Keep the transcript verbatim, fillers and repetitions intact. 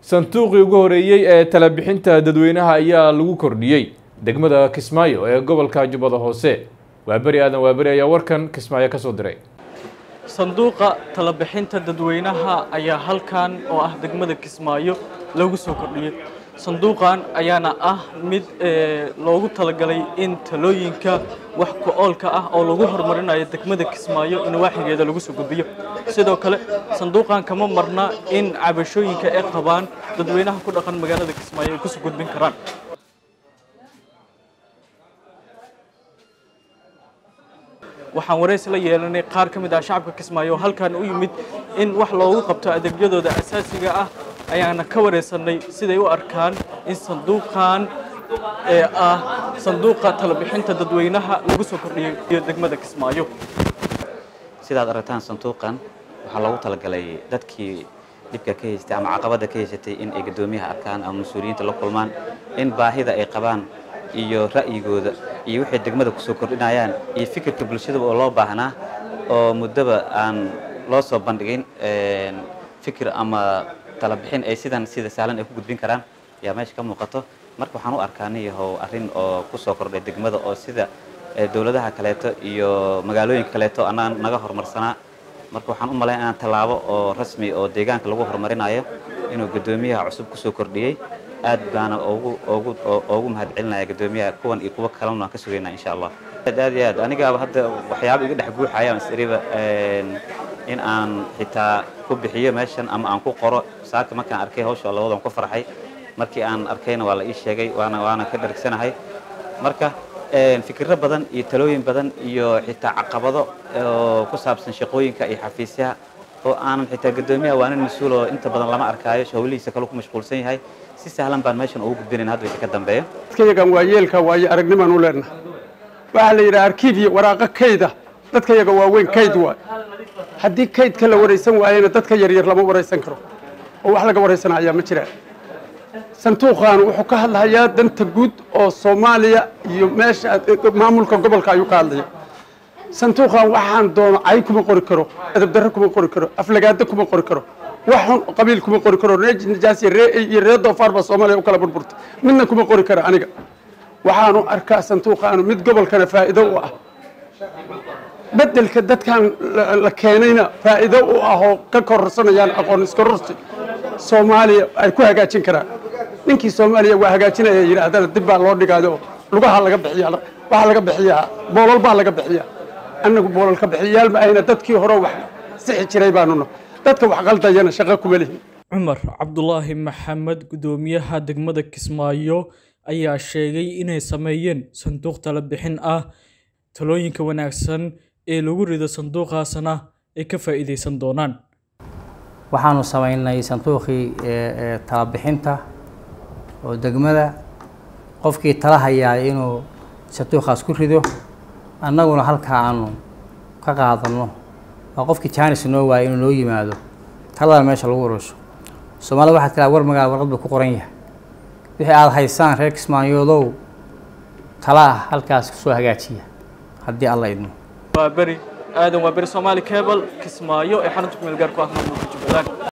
sanduuqii ugu horeeyay ee tala bixinta dadweynaha ayaa lagu kordhiyay degmada Kismaayo ee gobolka Jubbada Hoose. waa bari aadan waa bari ayaa warkan Kismaayo ka soo diray. sanduuqa tala bixinta dadweynaha ayaa halkan oo ah degmada Kismaayo lagu soo kordhiyay. sanduuqan ayaana ah mid loogu talagalay in talooyinka wax ku oolka ah oo lagu horumarinayo degmada Kismaayo in waaxigeeda lagu soo gudbiyo. sidoo kale sanduuqan kama marna in cabashooyinka ay qabaan dadweynaha ku dhaqan magaalada Kismaayo ay ku soo gudbin karaan. waxaan wareys la yeelanay qaar ka mid ah shacabka Kismaayo halkan u yimid in wax loogu qabto adeegyadooda asaasiga ah ayaana ka wareysanay siday u arkaan in sanduuqan ee ah sanduuqa tala bixinta dadweynaha lagu soo kordhiyay degmada Kismaayo. sidaad aragtaan sanduuqan waxa lagu talagalay dadkii dibka ka haystay ama caqabada ka haystay in ay gadoomiyaha arkaan ama mas'uuliyiinta la kulmaan in baahida ay qabaan iyo ra'yigooda iyo wixii degmada ku soo kordhinayaan iyo fikirka bulshada oo loo baahnaa oo muddaba aan loo soo bandhigin een fikir ama tala bixin ay sidan sida sahlan ay ku gudbin karaan yaa meesha ka muuqato. marka waxaan u arkaanay yahow arrin oo ku soo kordhay degmada oo sida dawladaha kaleeto iyo magaalooyinka kaleeto anaan naga horumarsanaa. marka waxaan u maleeyaa inaan tallaabo oo rasmi oo deegaanka lagu horumarinayo inuu gadoomiyaha cusub ku soo kordhiyay. aad baana ugu ugu ugu mahadcelinaya gadoomiyaha kuwan iyo kuwa kalena ka sugeynaa insha Allah. aad iyo aad aniga hadda waxyaabo iga dhex guuxayaan isriba in aan xitaa ku bixiyo meeshan ama aan ku qoro saaka markaan arkay hawsha labadan ku farxay markii aan arkayna waa la ii sheegay waana waana ka dhargsanahay. marka een fikirro badan iyo talooyin badan iyo xitaa caqabado oo ku saabsan shaqooyinka iyo xafiisyaha oo aan xitaa gadoomiyaha waa nin mas'uul oo inta badan lama arkaayo shaqooyinkiisa kale ku mashquulsan yahay si sahlan baan meeshan ugu gudbinayn hadda wixii ka dambeeyo. dadkayagan waa yeelka waayo aragnimaan u leenahay. waxa la yiraahdaa arkiib iyo waraqo kayda dadkayaga waa weyn kayd waa haddii kaydka la wareysan waayana dadka yar yar lama wareysan karo oo wax laga wareysanayaa ma jiraan. sanduuqan wuxuu ka hadlayaa danta guud oo Soomaaliya iyo meesha maamulka gobolka ayuu ka hadlayaa. sanduuqan waxaan doono ay kuma qori karo adab darro kuma qori karo aflagaada kuma qori karo waxaan qabiil kuma qori karo najaas iyo reer doofaarba Soomaaliya u kala burburtay midna kuma qori karo aniga. waxaanu arkaa sanduuqan mid gobolkana faa'iido u ah bedelka dadkan la keenayna faa'iido u ah oo ka kororsanayaan aqoon iska rursi Soomaaliya ay ku hagaajin karaan. ninkii Soomaaliya waa hagaajinaya yiraahdana dib baa loo dhigaado lugaha laga bixiyaa waxa laga bixiyaa boolal baa laga bixiyaa annagu boolal ka bixiyaal ma ayna dadkii hore wax sixi jiray baanu dadka wax qaldayana shaqo kuma leeyahay. Cumar Cabdullaahi Maxamed gudoomiyaha degmada Kismaayo ayaa sheegay inay sameeyeen sanduuq tala bixin ah talooyinka wanaagsan ee lagu rido sanduuqaasna ay ka faa'iideysan doonaan. waxaanu sameynay sanduuqii tala bixinta oo degmada qofkii tala hayaa inuu sanduuqaas ku rido annaguna halka aanu ka qaadano waa qofkii Jaanis noo waayay inuu noo yimaado talada meesha lagu urusho. Soomaaliya waxa kala war magaal warqad ku qoran yahay wixii aad haysaan reer Kismaayodow tala halkaas soo hagaajiya haddii Allah idmo. waa bari aadan waa bari Soomaali Cable Kismaayo ee xarunta meel gaar ku ah Jubbaland.